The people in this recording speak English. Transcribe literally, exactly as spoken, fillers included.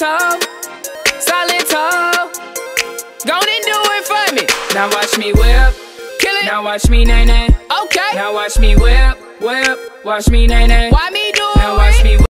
toe, solid toe. Go and do it for me. Now watch me whip, kill it. Now watch me nay nay. Okay. Now watch me whip, whip. Watch me nay nay. Why me do it? Now watch me whip.